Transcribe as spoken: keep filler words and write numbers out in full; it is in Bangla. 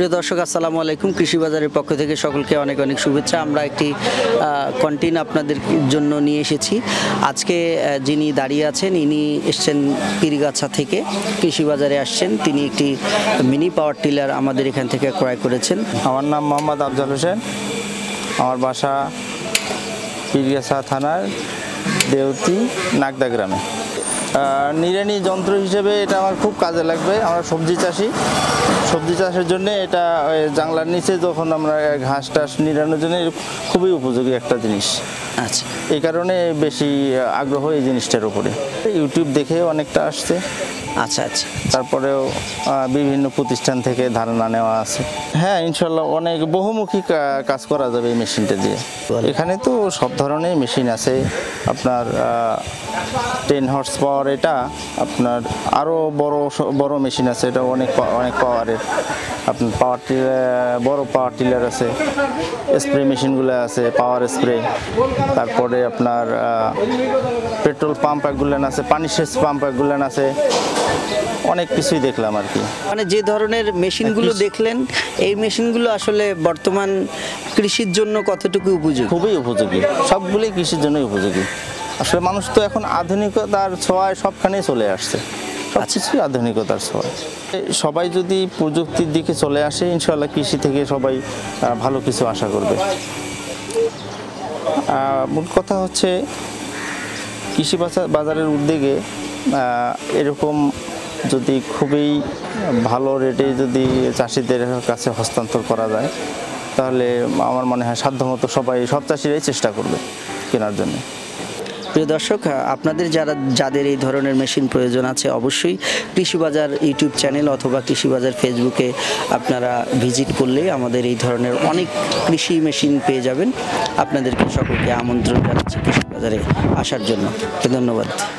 প্রিয় দর্শক আসসালামু আলাইকুম। কৃষি বাজারের পক্ষ থেকে সকলকে অনেক অনেক শুভেচ্ছা। আমরা একটি কন্টেন্ট আপনাদের জন্য নিয়ে এসেছি। আজকে যিনি দাঁড়িয়ে আছেন ইনি এসছেন পীরগাছা থেকে, কৃষি বাজারে আসছেন। তিনি একটি মিনি পাওয়ার টিলার আমাদের এখান থেকে ক্রয় করেছেন। আমার নাম মোহাম্মদ আফজাল হোসেন, আমার বাসা পীরগাছা থানার দেউতি নাগদা গ্রামে। নিড়ানি যন্ত্র হিসেবে এটা আমার খুব কাজে লাগবে। আমরা সবজি চাষি, সবজি চাষের জন্য এটা জাংলার নিচে যখন আমরা ঘাস টাস নিড়ানোর জন্য খুবই উপযোগী একটা জিনিস। আচ্ছা, এই কারণে বেশি আগ্রহ এই জিনিসটার উপরে। ইউটিউব দেখে অনেকটা আসছে। আচ্ছা আচ্ছা তারপরেও বিভিন্ন প্রতিষ্ঠান থেকে ধারণা নেওয়া আছে। হ্যাঁ, ইনশাল্লাহ অনেক বহুমুখী কাজ করা যাবে এই মেশিনটা দিয়ে। এখানে তো সব ধরনের মেশিন আছে। আপনার টেন হর্স পাওয়ার, এটা আপনার আরও বড় বড় মেশিন আছে, এটা অনেক অনেক পাওয়ারের। আপনার পাওয়ার টিলার, বড় পাওয়ার টিলার আছে, স্প্রে মেশিনগুলো আছে, পাওয়ার স্প্রে। তারপরে আপনার পেট্রোল পাম্প একগুলান আছে, পানি সেচ পাম্প একগুলান আছে। অনেক কিছুই দেখলাম আর কি। মানে যে ধরনের মেশিনগুলো দেখলেন, এই মেশিনগুলো আসলে বর্তমান কৃষির জন্য কতটুকু উপযোগী? খুবই উপযোগী, সবগুলোই কৃষির জন্যই উপযোগী। আসলে মানুষ তো এখন আধুনিকতার ছোঁয়ায় সবখানেই চলে আসছে, সবকিছুই আধুনিকতার ছোঁয়ায়। সবাই যদি প্রযুক্তির দিকে চলে আসে, ইনশাল্লাহ কৃষি থেকে সবাই ভালো কিছু আশা করবে। মূল কথা হচ্ছে কৃষি বাজারের উদ্যোগে এরকম যদি খুবই ভালো রেটে যদি চাষিদের কাছে হস্তান্তর করা যায়, তাহলে আমার মনে হয় সাধ্যমতো সবাই, সব চাষিরাই চেষ্টা করবে কেনার জন্য। প্রিয় দর্শক, আপনাদের যারা যাদের এই ধরনের মেশিন প্রয়োজন আছে, অবশ্যই কৃষি বাজার ইউটিউব চ্যানেল অথবা কৃষি বাজার ফেসবুকে আপনারা ভিজিট করলে আমাদের এই ধরনের অনেক কৃষি মেশিন পেয়ে যাবেন। আপনাদেরকে সকলকে আমন্ত্রণ জানাচ্ছি কৃষি বাজারে আসার জন্য। ধন্যবাদ।